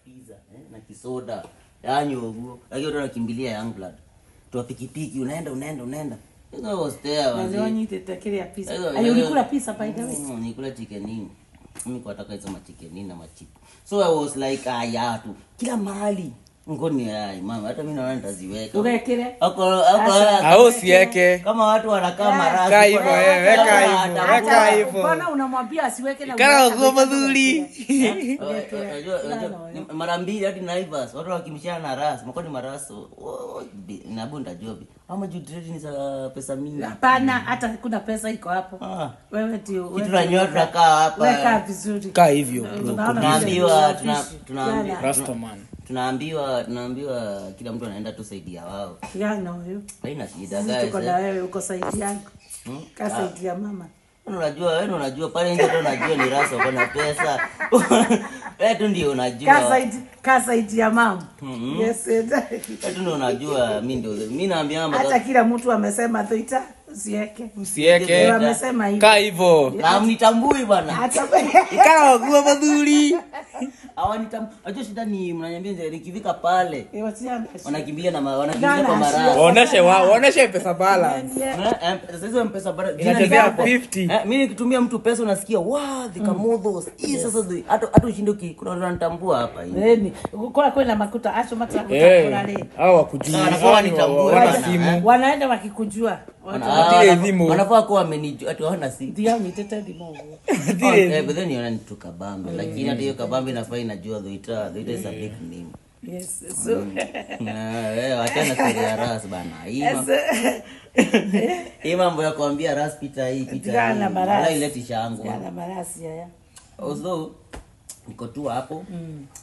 pizza na kisoda yanyoguo lakini ndo nakimbilia young blood tu pikipiki unaenda hizo was there wazee wanyite kile ya pizza ayo ulikula pizza by the way nikula chicken nini mimi kwa nataka hizo chicken nini na machip so I was like ya tu kila mahali ngoni ai mama hata mimi naona nitaziweka uwekele au siweke kama watu wanakaa marasi kaa hivyo weka hivyo bwana unamwambia asiweke na kana kwa madhuri mara mbili hadi Naivas watu wakimshana na ras makoni maraso na bunda jobi ama jutrade ni za pesa mingi hapana hata kuna pesa iko hapo wewe ndio kitu na nyota kaa hapa weka vizuri kaa hivyo tunaambiwa Rastaman tunaambiwa kila mtu anaenda tu saidia wao yana huyo haina shida guys tuko na wewe uko saidi yangu kasaidia mama unajua pale nje tu unajua ni rasa uko na pesa wewe tu ndio unajua kasaidi ya mama yes wewe tu ndio unajua mimi naambia mama hata kila mtu amesema thuita usiweke amesema hivi kaa hivyo na mnitambui bwana hata kana kwa madhuri Ajua shida ni mnaniambia nikifika pale wanakimbilia kwa mara waoneshe pesa balance sasa hizo pesa balance inachezea 50 mimi nikitumia mtu pesa unasikia dhikamodhos hii sasa hata ushinde kuna wanatambua hapa hivi kwa kwenda makuta acho mata kulale hao wakujua wanaenda wakikujua wanafaa kuwa amenijua ati hawana simu ndio nitete dimo then yona nituka bambe lakini hata hiyo kabambe inafaa inajua dhuita is a big name yes so achana kwa ras bana hii mambo ya kuambia ras pita ala ileti shangu yana marasi haya although niko tu hapo